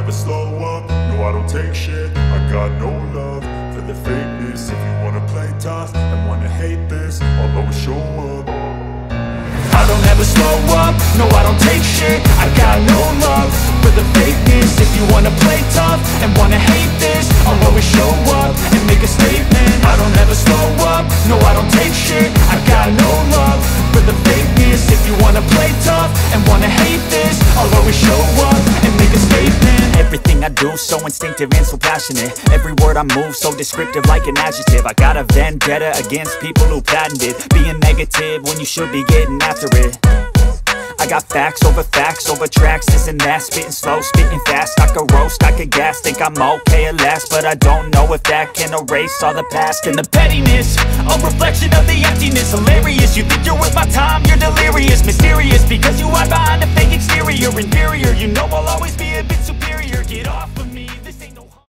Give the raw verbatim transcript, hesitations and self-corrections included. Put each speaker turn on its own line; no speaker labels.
never slow up, no I don't take shit. I got no love for the fakeness. If you wanna play tough and wanna hate this, I'll always show up. I don't ever slow up, no I don't take shit. I got no love for the fakeness. If you wanna play tough and wanna hate this, I'll always show up and make a statement. I don't ever slow up, no I don't take shit. I got no love for the fakeness. If you wanna play tough and wanna hate this, I'll always show up and make a statement.
Everything I do so instinctive and so passionate. Every word I move so descriptive like an adjective. I got a vendetta against people who patented being negative when you should be getting after it. I got facts over facts over tracks, this and that. Spitting slow, spitting fast, I could roast, I could gas. Think I'm okay at last, but I don't know if that can erase all the past. And the pettiness, a reflection of the emptiness. Hilarious, you think you're worth my time, you're delirious. Mysterious, because you hide behind a fake exterior. Inferior, you know I'll always be a bit superior.